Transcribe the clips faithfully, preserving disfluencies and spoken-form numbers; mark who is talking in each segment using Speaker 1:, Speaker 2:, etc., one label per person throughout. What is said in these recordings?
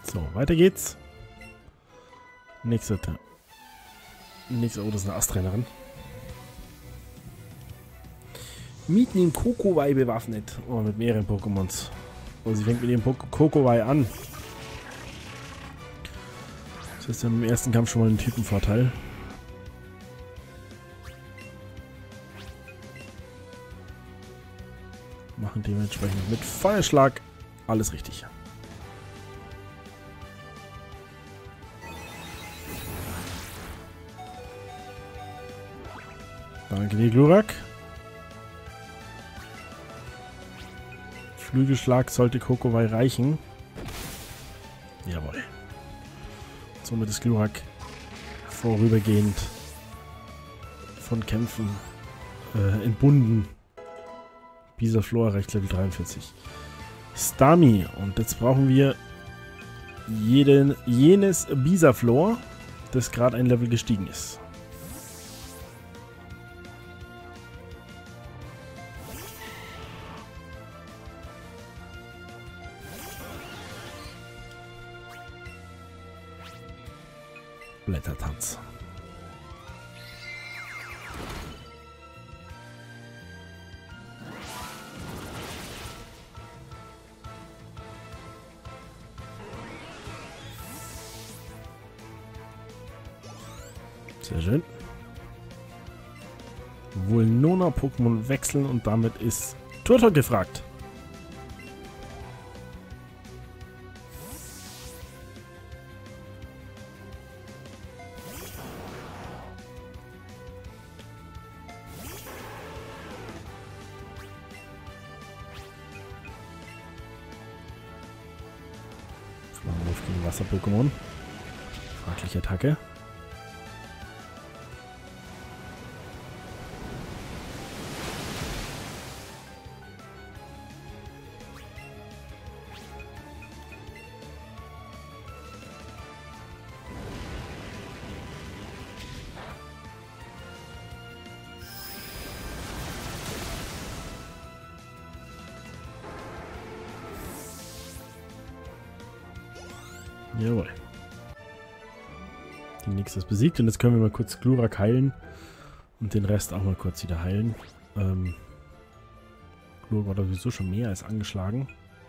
Speaker 1: So, weiter geht's. Nächster. Nächster, oh, das ist eine Asttrainerin. Mieten im Kokowai bewaffnet. Oh, mit mehreren Pokémons. Oh, sie fängt mit ihrem Kokowai an. Das heißt, wir haben im ersten Kampf schon mal einen Typenvorteil. Machen dementsprechend mit Feuerschlag alles richtig. Danke dir, Glurak. Flügelschlag sollte Kokowai reichen. Jawohl. Somit ist Glurak vorübergehend von Kämpfen äh, entbunden. Bisaflor erreicht Level dreiundvierzig. Stami. Und jetzt brauchen wir jeden, jenes Bisaflor, das gerade ein Level gestiegen ist. Blättertanz. Sehr schön. Wohl Nona-Pokémon wechseln und damit ist Turtok gefragt. Flammenwurf gegen Wasser-Pokémon. Fragliche Attacke. Jawohl. Die nächste ist besiegt und jetzt können wir mal kurz Glurak heilen und den Rest auch mal kurz wieder heilen. Ähm, Glurak war da sowieso schon mehr als angeschlagen.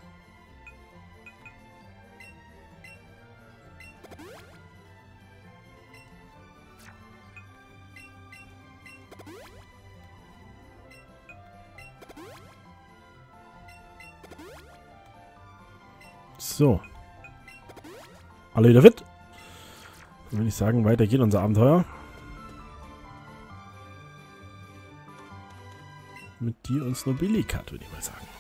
Speaker 1: So. Alle wieder fit? Dann würde ich sagen, weiter geht unser Abenteuer. Mit dir und Snobilikat, würde ich mal sagen.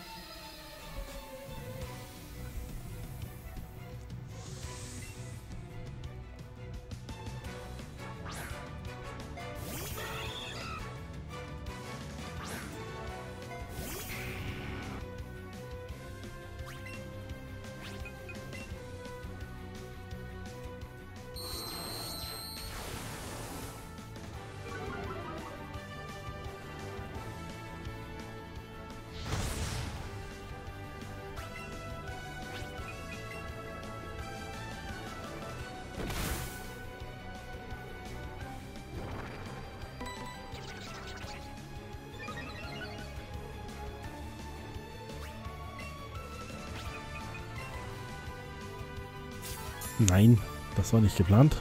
Speaker 1: Nein, das war nicht geplant.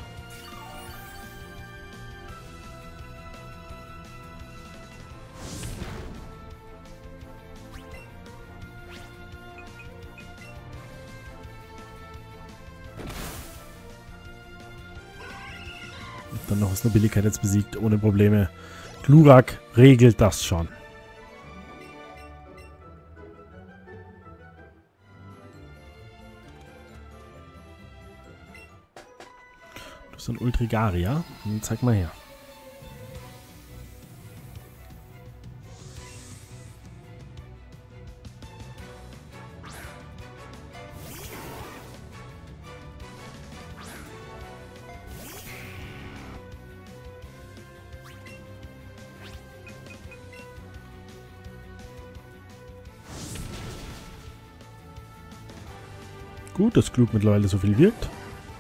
Speaker 1: Und dann noch Snobilikat jetzt besiegt, ohne Probleme. Glurak regelt das schon. So ein Ultrigaria. Zeig mal her. Gut, dass Klug mittlerweile so viel wirkt.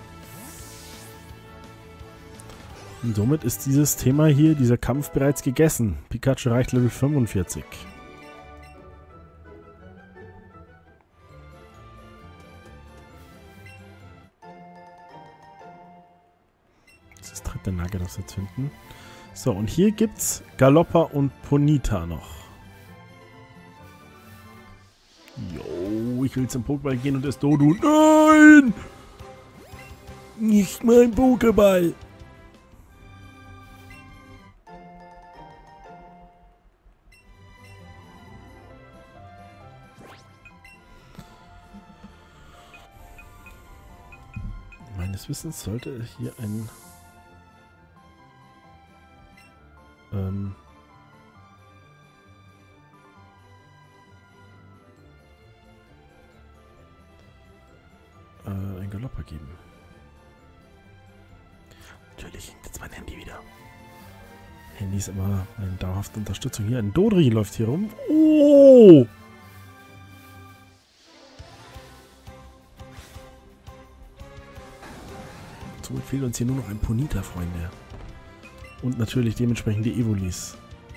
Speaker 1: Und somit ist dieses Thema hier, dieser Kampf bereits gegessen. Pikachu erreicht Level fünfundvierzig. Das ist das dritte Nugget, das wir jetzt finden. So, und hier gibt's Galoppa und Ponyta noch. Jo, ich will zum Pokéball gehen und das Dodo. Nein! Nicht mein Pokéball! Meines Wissens sollte hier ein ähm äh, ein Galoppa geben. Natürlich hängt jetzt mein Handy wieder. Handy ist immer eine dauerhafte Unterstützung. Hier ein Dodri läuft hier rum. Oh! Somit fehlt uns hier nur noch ein Ponyta, Freunde. Und natürlich dementsprechend die Evolis.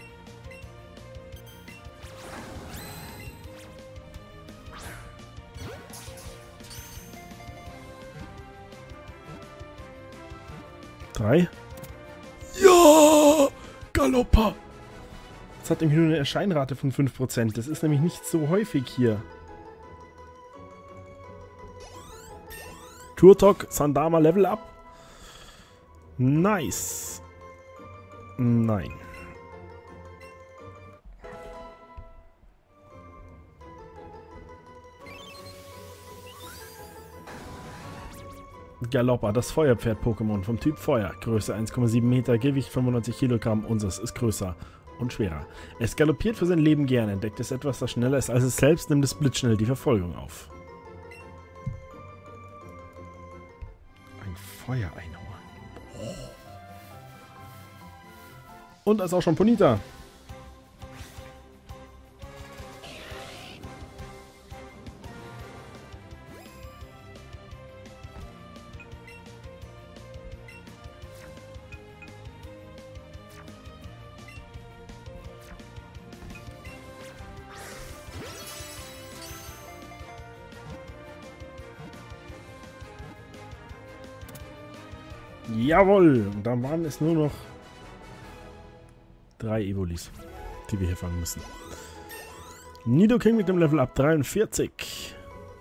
Speaker 1: Drei. Ja! Galoppa! Das hat nämlich nur eine Erscheinrate von fünf Prozent. Das ist nämlich nicht so häufig hier. Turtok, Sandama Level Up. Nice. Nein. Galoppa, das Feuerpferd-Pokémon vom Typ Feuer. Größe eins Komma sieben Meter, Gewicht fünfundneunzig Kilogramm. Unseres ist größer und schwerer. Es galoppiert für sein Leben gerne. Entdeckt es etwas, das schneller ist als es selbst, nimmt es blitzschnell die Verfolgung auf. Ein Feuereinhorn. Und da ist auch schon Ponyta. Jawohl! Und dann waren es nur noch drei Evolis, die wir hier fangen müssen. Nidoking mit dem Level Up dreiundvierzig.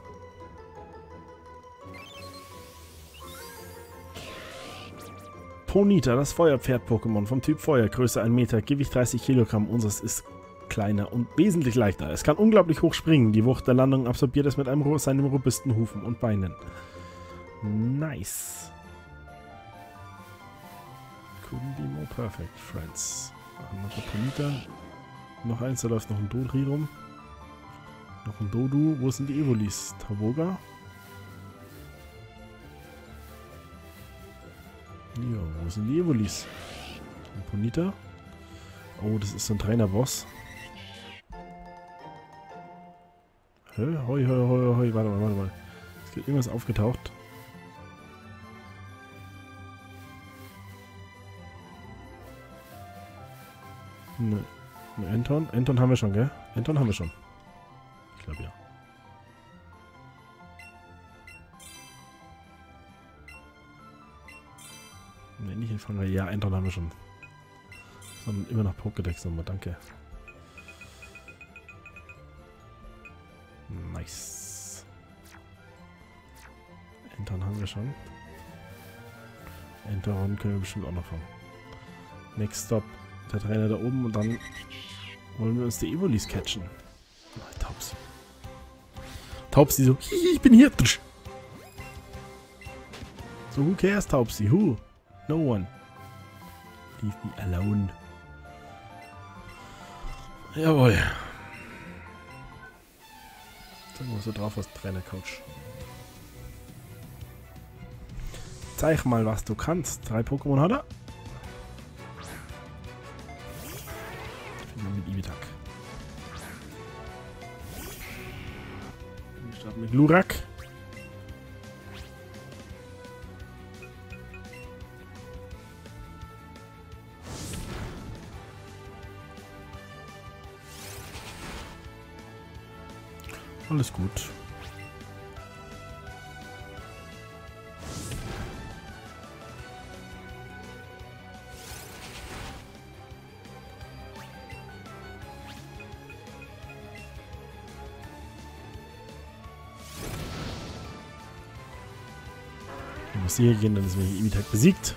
Speaker 1: Ponyta, das Feuerpferd-Pokémon vom Typ Feuer. Größe ein Meter, Gewicht dreißig Kilogramm. Unseres ist kleiner und wesentlich leichter. Es kann unglaublich hoch springen. Die Wucht der Landung absorbiert es mit einem seinem robusten Hufen und Beinen. Nice. Couldn't be more perfect, friends. Noch ein Ponyta. Noch eins, da läuft noch ein Dodri rum. Noch ein Dodu. Wo sind die Evolis? Tavoga? Ja, wo sind die Evolis? Ein Ponyta. Oh, das ist so ein Trainer-Boss. Hä? Hoi, hoi, hoi, hoi. Warte mal, warte mal. Ist hier irgendwas aufgetaucht? Ne. Ne, Anton? Anton haben wir schon, gell? Anton haben wir schon. Ich glaube ja. Ne, nicht Empfänger. Ja, Anton haben wir schon. Sondern immer noch Pokédex nochmal, danke. Nice. Anton haben wir schon. Anton können wir bestimmt auch noch fangen. Next Stop. Der Trainer da oben und dann wollen wir uns die Evolis catchen. Oh, Taubsi. Taubsi so, hihi, ich bin hier. So, who cares, Taubsi? Who? No one. Leave me alone. Jawohl. Sag mal, was du drauf hast, Trainer-Coach. Zeig mal, was du kannst. Drei Pokémon hat er. Mit Ibitak. Wir starten mit Glurak. Alles gut. Ich muss hier gehen, dann ist mir Imitak besiegt.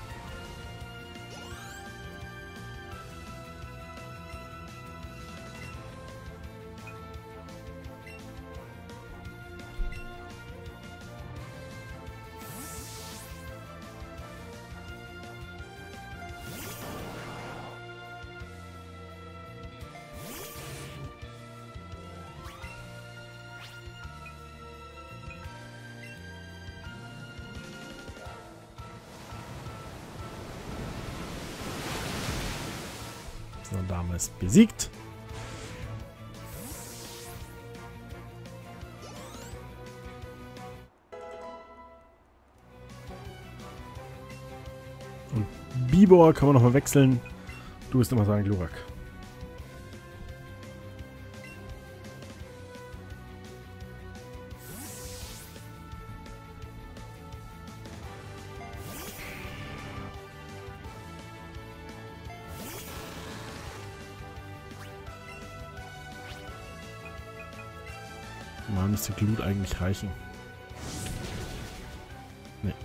Speaker 1: So, Dame ist besiegt. Und Bibor kann man nochmal wechseln. Du bist immer sagen, Glurak. Mal müsste Glut eigentlich reichen. Nee.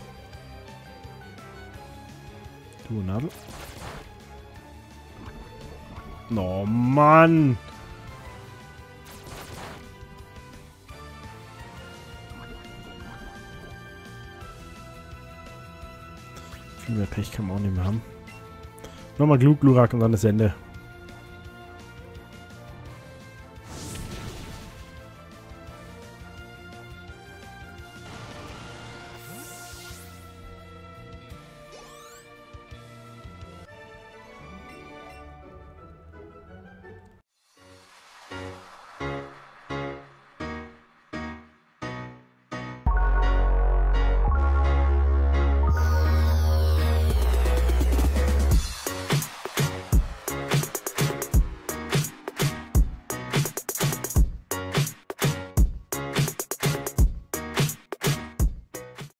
Speaker 1: Du Nadel. Oh Mann! Viel mehr Pech kann man auch nicht mehr haben. Nochmal Glut, Glurak und dann das Ende.